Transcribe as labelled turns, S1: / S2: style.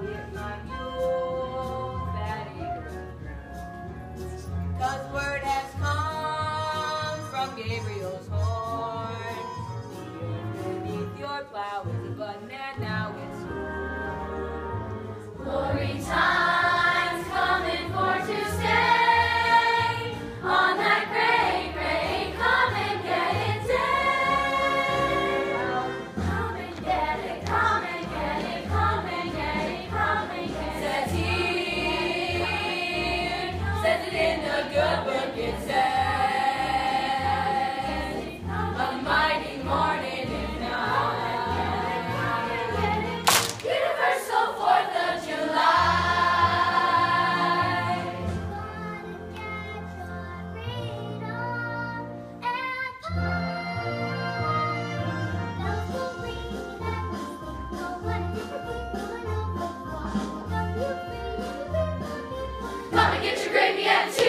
S1: hit my mule, fatty ground. 'Cause word has come from Gabriel's horn. The earth beneath your plow is a button and now it's yours.
S2: Glory time's coming for to stay on that great, great come and get it day. Come and get it, come and get it, come and get it, come and get it. Says it in the good book, it says, a mighty morning is nigh. Universal 4th of July. Come and get your gravy and